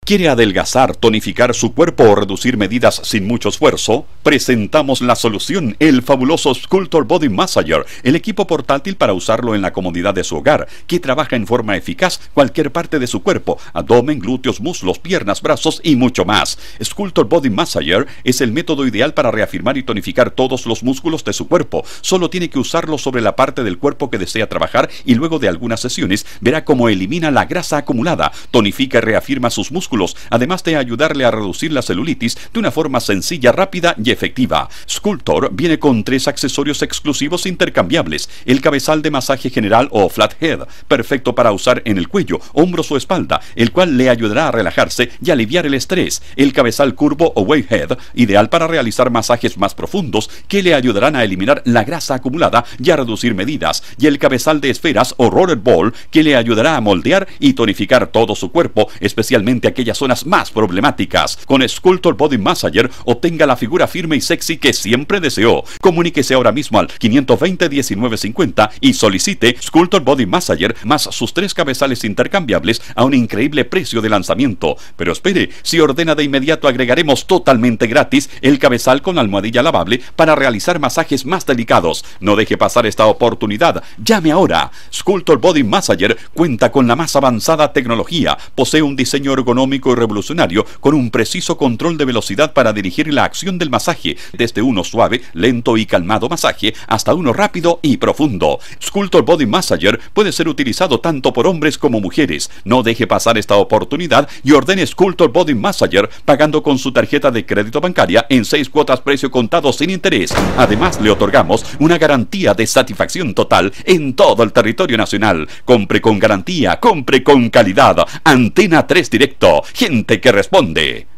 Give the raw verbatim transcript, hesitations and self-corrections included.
¿Quiere adelgazar, tonificar su cuerpo o reducir medidas sin mucho esfuerzo? Presentamos la solución, el fabuloso Sculptor Body Massager, el equipo portátil para usarlo en la comodidad de su hogar, que trabaja en forma eficaz cualquier parte de su cuerpo, abdomen, glúteos, muslos, piernas, brazos y mucho más. Sculptor Body Massager es el método ideal para reafirmar y tonificar todos los músculos de su cuerpo. Solo tiene que usarlo sobre la parte del cuerpo que desea trabajar y luego de algunas sesiones verá cómo elimina la grasa acumulada, tonifica y reafirma sus músculos, además de ayudarle a reducir la celulitis de una forma sencilla, rápida y efectiva. Sculptor viene con tres accesorios exclusivos intercambiables: el cabezal de masaje general o flat head, perfecto para usar en el cuello, hombros o espalda, el cual le ayudará a relajarse y aliviar el estrés; el cabezal curvo o wave head, ideal para realizar masajes más profundos que le ayudarán a eliminar la grasa acumulada y a reducir medidas; y el cabezal de esferas o roller ball, que le ayudará a moldear y tonificar todo su cuerpo, especialmente aquellas zonas más problemáticas. Con Sculptor Body Massager obtenga la figura firme y sexy que siempre deseó. Comuníquese ahora mismo al quinientos veinte, diecinueve cincuenta y solicite Sculptor Body Massager más sus tres cabezales intercambiables a un increíble precio de lanzamiento. Pero espere, si ordena de inmediato agregaremos totalmente gratis el cabezal con almohadilla lavable para realizar masajes más delicados. No deje pasar esta oportunidad. Llame ahora. Sculptor Body Massager cuenta con la más avanzada tecnología, posee un diseño ergonómico y revolucionario con un preciso control de velocidad para dirigir la acción del masaje, desde uno suave, lento y calmado masaje hasta uno rápido y profundo. Sculptor Body Massager puede ser utilizado tanto por hombres como mujeres. No deje pasar esta oportunidad y ordene Sculptor Body Massager pagando con su tarjeta de crédito bancaria en seis cuotas precio contado sin interés. Además, le otorgamos una garantía de satisfacción total en todo el territorio nacional. Compre con garantía, compre con calidad. Antena tres Directo. Gente que responde.